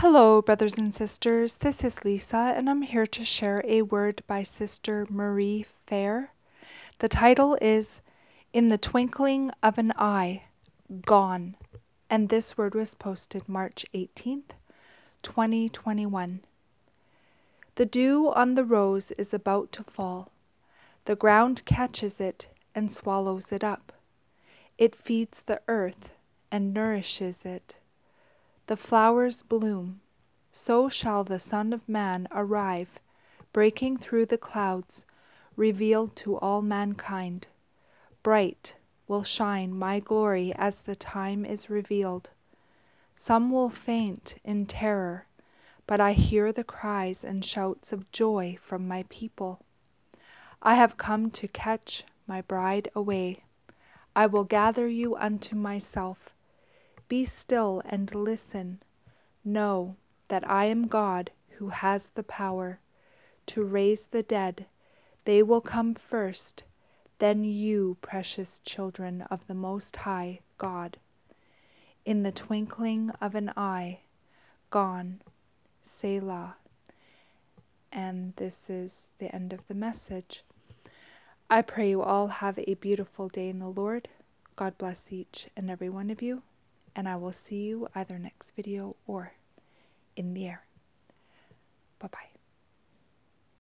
Hello, brothers and sisters. This is Lisa, and I'm here to share a word by Sister Marie Fair. The title is In the Twinkling of an Eye, Gone, and this word was posted March 18th, 2021. The dew on the rose is about to fall. The ground catches it and swallows it up. It feeds the earth and nourishes it. The flowers bloom. So shall the Son of Man arrive, breaking through the clouds, revealed to all mankind. Bright will shine my glory as the time is revealed. Some will faint in terror, but I hear the cries and shouts of joy from my people. I have come to catch my bride away. I will gather you unto myself. Be still and listen. Know that I am God who has the power to raise the dead. They will come first, then you, precious children of the Most High God. In the twinkling of an eye, gone, Selah. And this is the end of the message. I pray you all have a beautiful day in the Lord. God bless each and every one of you, and I will see you either next video or in the air. Bye-bye.